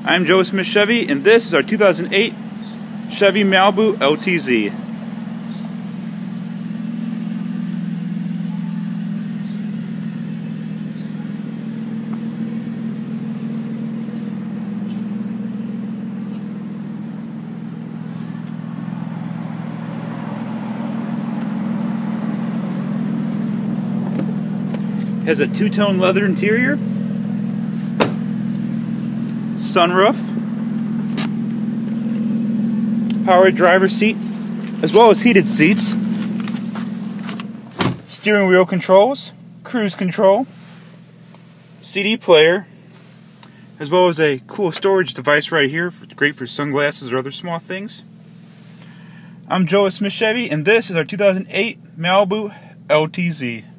I'm Joe Smith Chevy, and this is our 2008 Chevy Malibu LTZ. Has a two-tone leather interior, sunroof, powered driver's seat, as well as heated seats, steering wheel controls, cruise control, CD player, as well as a cool storage device right here, great for sunglasses or other small things. I'm Joe Smith Chevy, and this is our 2008 Malibu LTZ.